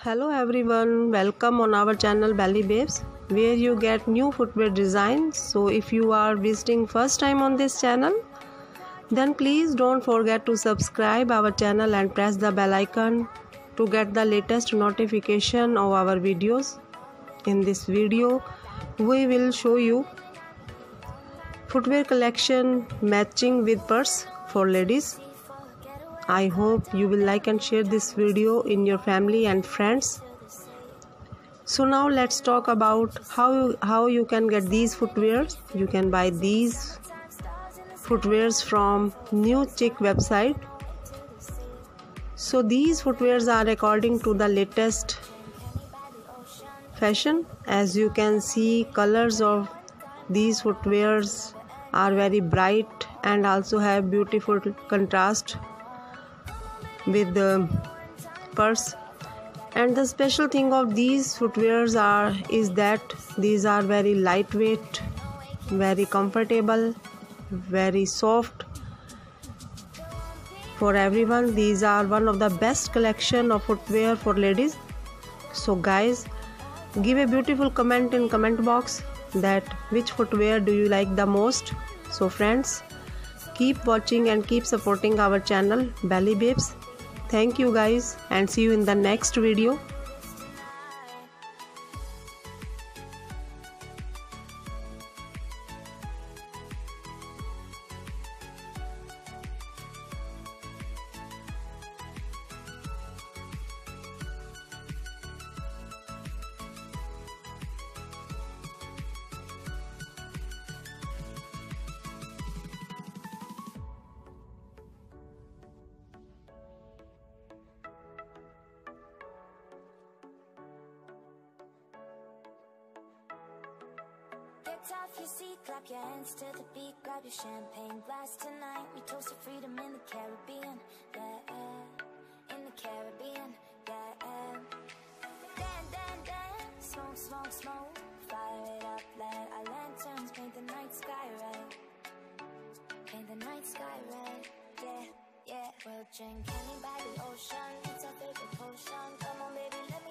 Hello everyone, welcome on our channel Belly Babes, where you get new footwear designs. So if you are visiting first time on this channel, then please don't forget to subscribe our channel and press the bell icon to get the latest notification of our videos. In this video, we will show you footwear collection matching with purse for ladies. I hope you will like and share this video in your family and friends. So now let's talk about how you can get these footwears. You can buy these footwears from New Chic website. So these footwears are according to the latest fashion. As you can see, colors of these footwears are very bright and also have beautiful contrast with the purse. And the special thing of these footwears is that these are very lightweight, very comfortable, very soft for everyone. These are one of the best collection of footwear for ladies. So guys, give a beautiful comment in comment box that which footwear do you like the most. So friends, keep watching and keep supporting our channel Belly Babes. Thank you guys and see you in the next video. Get off your seat, clap your hands to the beat, grab your champagne glass tonight. We toast to freedom in the Caribbean, yeah, in the Caribbean, yeah. Dance, smoke, fire it up, let our lanterns paint the night sky red, paint the night sky red, yeah. We'll drink honey by the ocean, it's our favorite potion. Come on baby, let me